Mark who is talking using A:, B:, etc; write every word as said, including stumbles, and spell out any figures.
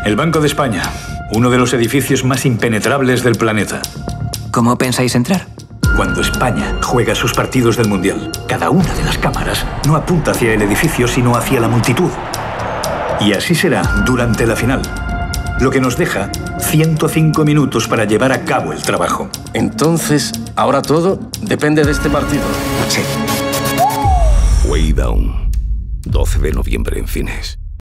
A: El Banco de España, uno de los edificios más impenetrables del planeta.
B: ¿Cómo pensáis entrar?
A: Cuando España juega sus partidos del Mundial, cada una de las cámaras no apunta hacia el edificio, sino hacia la multitud. Y así será durante la final, lo que nos deja ciento cinco minutos para llevar a cabo el trabajo.
C: Entonces, ahora todo depende de este partido.
B: Sí.
D: Way Down, doce de noviembre en cines.